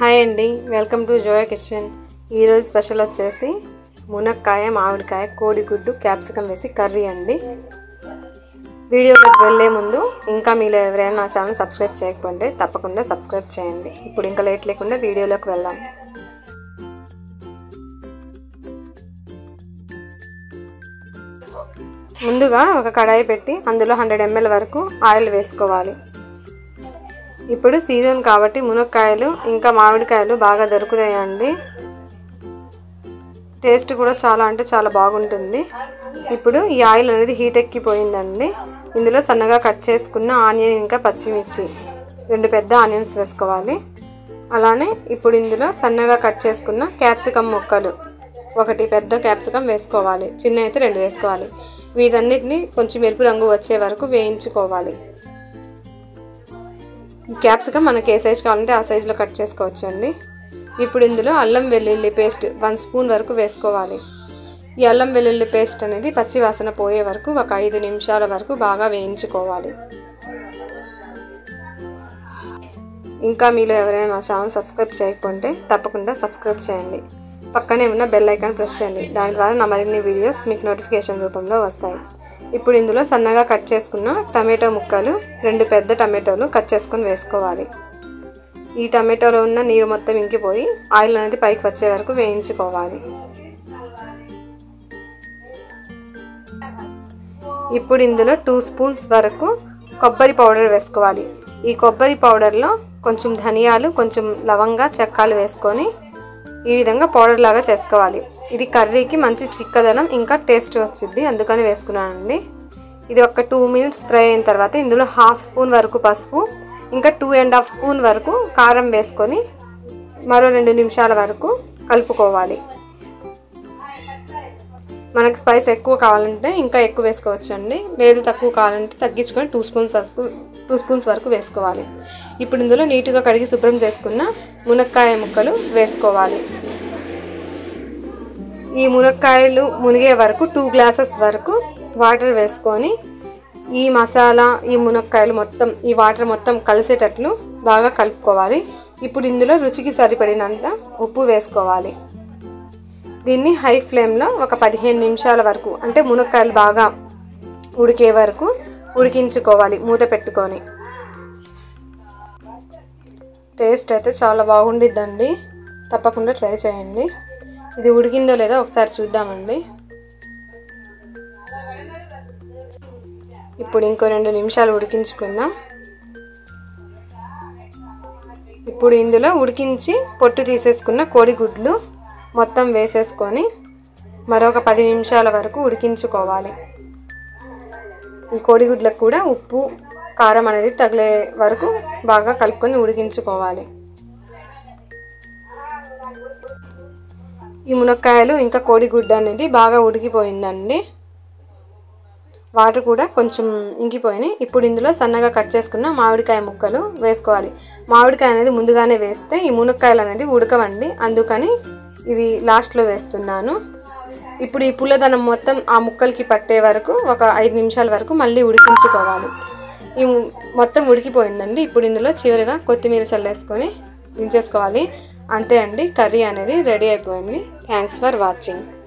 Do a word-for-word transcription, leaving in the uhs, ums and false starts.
Hi అండి, welcome to Zoya kitchen. ఈరోజు special వచ్చేసి మునక్కాయ, మామిడికాయ, కోడిగుడ్డు, క్యాప్సికమ్ వేసి కర్రీ అండి. వీడియోలోకి వెళ్ళే ముందు ఇంకా మీలో ఎవరైనా నా ఛానల్ సబ్స్క్రైబ్ చేయకపోతే తప్పకుండా సబ్స్క్రైబ్ చేయండి. ఇప్పుడు ఇంకా లేట్ లేకుండా వీడియోలోకి వెళ్దాం. ముందుగా ఒక కడాయి పెట్టి అందులో హండ్రెడ్ ఎంఎల్ వరకు ఆయిల్ వేసుకోవాలి. ఇప్పుడు సీజన్ కాబట్టి మునక్కాయలు ఇంకా మామిడికాయలు బాగా దొరుకుతాయండి. టేస్ట్ కూడా చాలా అంటే చాలా బాగుంటుంది. ఇప్పుడు ఈ ఆయిల్ అనేది హీట్ ఎక్కిపోయిందండి. ఇందులో సన్నగా కట్ చేసుకున్న ఆనియన్ ఇంకా పచ్చిమిర్చి రెండు పెద్ద ఆనియన్స్ వేసుకోవాలి. అలానే ఇప్పుడు ఇందులో సన్నగా కట్ చేసుకున్న క్యాప్సికమ్ ముక్కలు ఒకటి పెద్ద క్యాప్సికమ్ వేసుకోవాలి. చిన్న అయితే రెండు వేసుకోవాలి. వీటన్నిటిని కొంచెం ఎరుపు రంగు వచ్చే వరకు వేయించుకోవాలి. ఈ క్యాప్సికమ్ మనకి ఏ సైజు కావాలంటే ఆ సైజులో కట్ చేసుకోవచ్చు అండి. ఇప్పుడు ఇందులో అల్లం వెల్లుల్లి పేస్ట్ వన్ స్పూన్ వరకు వేసుకోవాలి. ఈ అల్లం వెల్లుల్లి పేస్ట్ అనేది పచ్చి వాసన పోయే వరకు ఒక ఐదు నిమిషాల వరకు బాగా వేయించుకోవాలి. ఇంకా మీలో ఎవరైనా నా ఛానల్ సబ్స్క్రైబ్ చేయకపోతే తప్పకుండా సబ్స్క్రైబ్ చేయండి. పక్కనే ఉన్న బెల్ ఐకాన్ ప్రెస్ చేయండి. దాని ద్వారా నా మరిన్ని వీడియోస్ మీకు నోటిఫికేషన్ రూపంలో వస్తాయి. ఇప్పుడు ఇందులో సన్నగా కట్ చేసుకున్న టమాటో ముక్కలు రెండు పెద్ద టమాటోలు కట్ చేసుకొని వేసుకోవాలి. ఈ టమాటోలో ఉన్న నీరు మొత్తం ఇంకిపోయి ఆయిల్ అనేది పైకి వచ్చే వరకు వేయించుకోవాలి. ఇప్పుడు ఇందులో టూ స్పూన్స్ వరకు కొబ్బరి పౌడర్ వేసుకోవాలి. ఈ కొబ్బరి పౌడర్లో కొంచెం ధనియాలు, కొంచెం లవంగా, చెక్కాలు వేసుకొని ఈ విధంగా పౌడర్ లాగా చేసుకోవాలి. ఇది కర్రీకి మంచి చిక్కదనం ఇంకా టేస్ట్ వచ్చింది, అందుకని వేసుకున్నానండి. ఇది ఒక టూ మినిట్స్ ఫ్రై అయిన తర్వాత ఇందులో హాఫ్ స్పూన్ వరకు పసుపు ఇంకా టూ అండ్ హాఫ్ స్పూన్ వరకు కారం వేసుకొని మరో రెండు నిమిషాల వరకు కలుపుకోవాలి. మనకు స్పైస్ ఎక్కువ కావాలంటే ఇంకా ఎక్కువ వేసుకోవచ్చండి, లేదు తక్కువ కావాలంటే తగ్గించుకొని టూ స్పూన్స్ వరకు టూ స్పూన్స్ వరకు వేసుకోవాలి. ఇప్పుడు ఇందులో నీట్గా కడిగి శుభ్రం చేసుకున్న మునక్కాయ ముక్కలు వేసుకోవాలి. ఈ మునక్కాయలు మునిగే వరకు టూ గ్లాసెస్ వరకు వాటర్ వేసుకొని ఈ మసాలా, ఈ మునక్కాయలు మొత్తం ఈ వాటర్ మొత్తం కలిసేటట్లు బాగా కలుపుకోవాలి. ఇప్పుడు ఇందులో రుచికి సరిపడినంత ఉప్పు వేసుకోవాలి. దీన్ని హై ఫ్లేమ్లో ఒక పదిహేను నిమిషాల వరకు అంటే మునక్కాయలు బాగా ఉడికే వరకు ఉడికించుకోవాలి మూత పెట్టుకొని. టేస్ట్ అయితే చాలా బాగుండిద్దండి, తప్పకుండా ట్రై చేయండి. ఇది ఉడికిందో లేదో ఒకసారి చూద్దామండి. ఇప్పుడు ఇంకో రెండు నిమిషాలు ఉడికించుకుందాం. ఇప్పుడు ఇందులో ఉడికించి పొట్టు తీసేసుకున్న కోడిగుడ్లు మొత్తం వేసేసుకొని మరొక పది నిమిషాల వరకు ఉడికించుకోవాలి. ఈ కోడిగుడ్లకు కూడా ఉప్పు, కారం అనేది తగిలే వరకు బాగా కలుపుకొని ఉడికించుకోవాలి. ఈ మునక్కాయలు ఇంకా కోడిగుడ్డు అనేది బాగా ఉడికిపోయిందండి. వాటర్ కూడా కొంచెం ఇంకిపోయినాయి. ఇప్పుడు ఇందులో సన్నగా కట్ చేసుకున్న మామిడికాయ ముక్కలు వేసుకోవాలి. మామిడికాయ అనేది ముందుగానే వేస్తే ఈ మునక్కాయలు అనేది ఉడకవండి, అందుకని ఇవి లాస్ట్లో వేస్తున్నాను. ఇప్పుడు ఈ పుల్లదనం మొత్తం ఆ ముక్కలకి పట్టే వరకు ఒక ఐదు నిమిషాల వరకు మళ్ళీ ఉడికించుకోవాలి. ఈ మొత్తం ఉడికిపోయిందండి. ఇప్పుడు ఇందులో చివరిగా కొత్తిమీర చల్లేసుకొని దించేసుకోవాలి. అంతే అండి, కర్రీ అనేది రెడీ అయిపోయింది. Thanks for watching.